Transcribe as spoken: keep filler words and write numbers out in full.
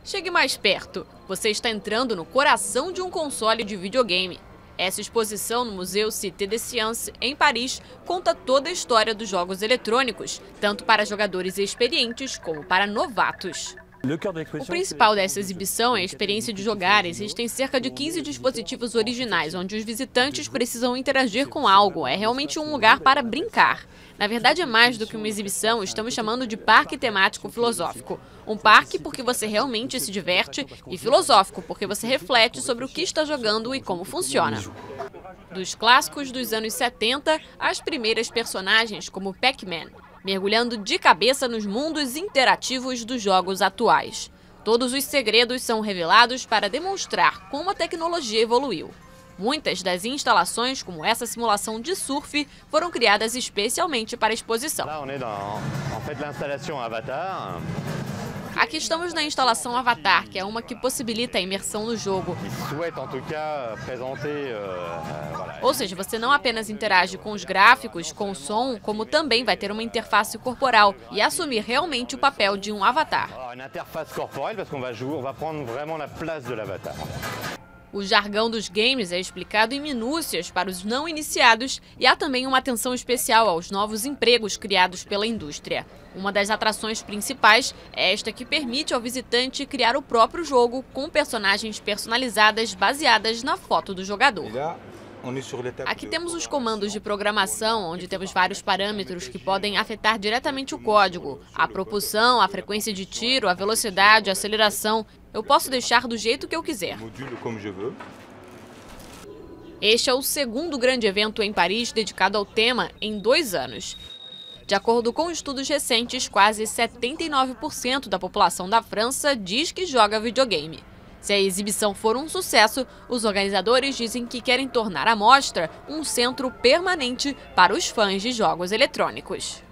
Chegue mais perto. Você está entrando no coração de um console de videogame. Essa exposição no Museu Cité des Sciences, em Paris, conta toda a história dos jogos eletrônicos, tanto para jogadores experientes como para novatos. O principal dessa exibição é a experiência de jogar. Existem cerca de quinze dispositivos originais, onde os visitantes precisam interagir com algo. É realmente um lugar para brincar. Na verdade, é mais do que uma exibição, estamos chamando de parque temático filosófico. Um parque porque você realmente se diverte e filosófico porque você reflete sobre o que está jogando e como funciona. Dos clássicos dos anos setenta, às primeiras personagens como Pac-Man, mergulhando de cabeça nos mundos interativos dos jogos atuais. Todos os segredos são revelados para demonstrar como a tecnologia evoluiu. Muitas das instalações, como essa simulação de surf, foram criadas especialmente para a exposição. Aqui estamos na instalação Avatar, que é uma que possibilita a imersão no jogo. Ou seja, você não apenas interage com os gráficos, com o som, como também vai ter uma interface corporal e assumir realmente o papel de um avatar. O jargão dos games é explicado em minúcias para os não iniciados e há também uma atenção especial aos novos empregos criados pela indústria. Uma das atrações principais é esta que permite ao visitante criar o próprio jogo com personagens personalizadas baseadas na foto do jogador. Aqui temos os comandos de programação, onde temos vários parâmetros que podem afetar diretamente o código. A propulsão, a frequência de tiro, a velocidade, a aceleração. Eu posso deixar do jeito que eu quiser. Este é o segundo grande evento em Paris dedicado ao tema em dois anos. De acordo com estudos recentes, quase setenta e nove por cento da população da França diz que joga videogame. Se a exibição for um sucesso, os organizadores dizem que querem tornar a mostra um centro permanente para os fãs de jogos eletrônicos.